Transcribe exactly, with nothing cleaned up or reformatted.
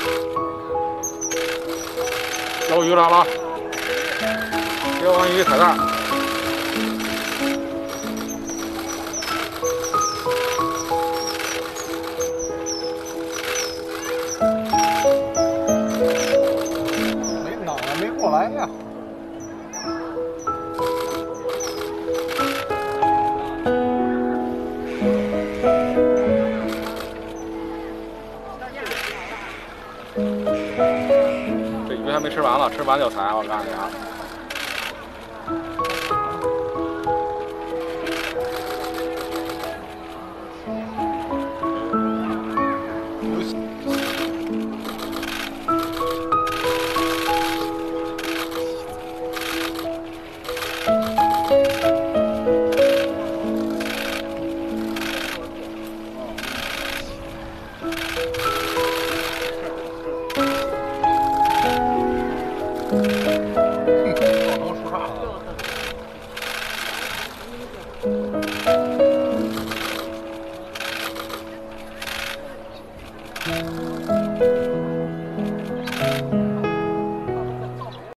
有鱼来了，别往鱼踩蛋。 没脑袋没过来呀。 这鱼还没吃完了，吃完就踩，我告诉你啊。 嗯